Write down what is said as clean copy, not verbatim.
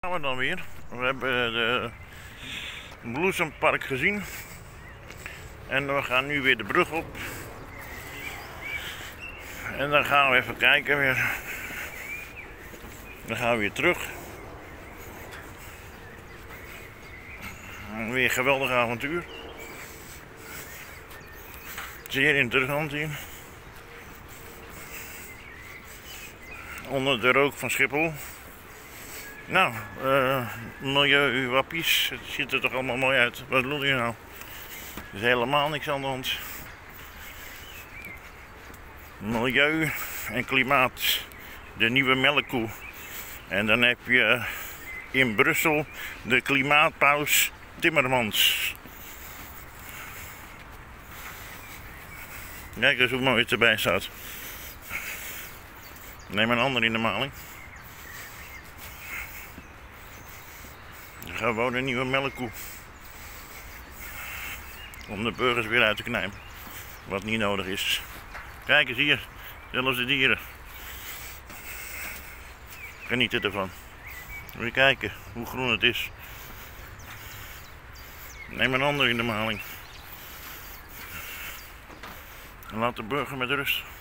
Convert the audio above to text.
Gaan we dan weer. We hebben de Bloesempark gezien. En we gaan nu weer de brug op. En dan gaan we even kijken weer. Dan gaan we weer terug. Weer een geweldig avontuur. Zeer interessant hier. Onder de rook van Schiphol. Nou, milieuwappies. Het ziet er toch allemaal mooi uit. Wat bedoel je nou? Er is helemaal niks aan de hand. Milieu en klimaat. De nieuwe melkkoe. En dan heb je in Brussel de klimaatpaus Timmermans. Kijk eens hoe mooi het erbij staat. Neem een ander in de maling. Gewoon een nieuwe melkkoe. Om de burgers weer uit te knijpen. Wat niet nodig is. Kijk eens hier. Zelfs de dieren. Genieten ervan. Moet je kijken hoe groen het is. Neem een ander in de maling. En laat de burger met rust.